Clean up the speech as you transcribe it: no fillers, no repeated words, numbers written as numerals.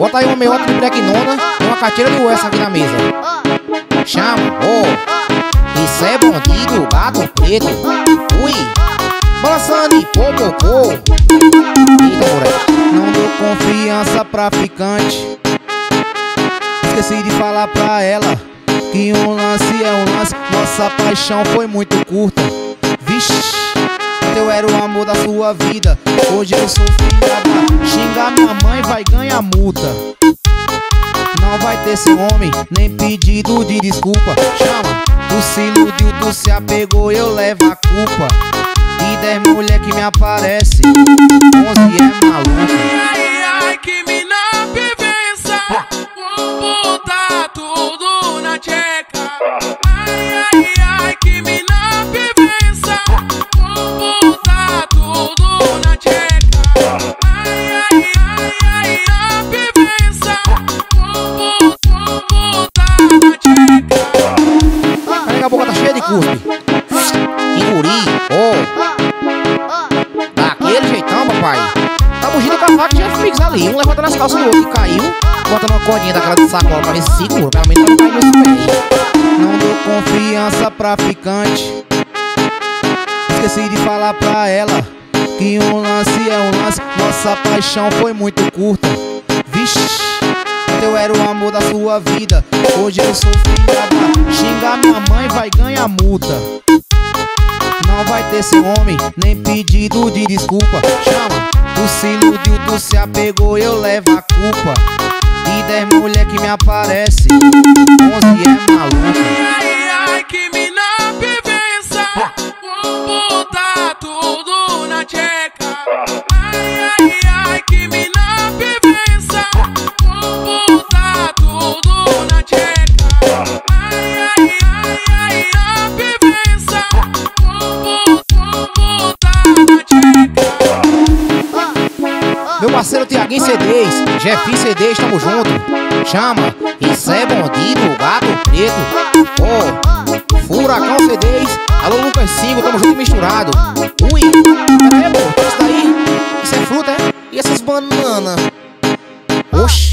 Bota aí uma meiota de Black Nona e uma cateira de West aqui na mesa. Chama, isso é bandido, gato preto. Ui, balançando e popopô. Eita, moleque. Não dou confiança pra ficante. Esqueci de falar pra ela que um lance é um lance. Nossa paixão foi muito curta. Vixe, eu era o amor da sua vida. Hoje eu sou filha da... Xingar minha mãe vai ganhar multa. Não vai ter seu homem, nem pedido de desculpa. Chama, tu se iludiu, tu se apegou, eu levo a culpa. E 10 mulher que me aparece, 11 é maluca. Ai, ai, que mina vivença. Vou botar tudo na tcheca. Ai, ai, ai, que mina vivença. Vou botar tudo na tcheca. Ai, ai, ai, ai, a vivença. Vou botar na tcheca. Carrega a boca, tá cheia de cuspe. Enguri, daquele jeitão, papai. Tá bugindo com a faca de Netflix ali. Um levantando as calças do outro que caiu, botando uma cordinha daquela de sacola pra ver se segura. Pelo menos pra não cair nesse pé. Não dou confiança pra ficante. Esqueci de falar pra ela que um lance é um lance. Nossa paixão foi muito curta. Vixe, eu era o amor da sua vida. Hoje eu sou filha da... Xingar minha mãe vai ganhar multa. Não vai ter seu homem, nem pedido de desculpa. Chama, tu se iludiu, tu se apegou, eu levo a culpa. E 10 mulher que me aparece, 11 é maluca. Ai, ai, que mina vivença. Vou botar tudo na tcheca. Ai, ai, ai, que mina vivença. Vou botar tudo na tcheca. Ai, ai, ai, ai, a vivença. Vou botar na tcheca. Meu parceiro Tiaguinho CDs, Jefinho CDs, tamo junto. Chama, isso é bandido, gato preto. Furacão CDs, alô Lucas 5, tamo junto e misturado. Ui, pera aí, pô, isso daí, isso é fruta, é? E essas bananas? Oxi.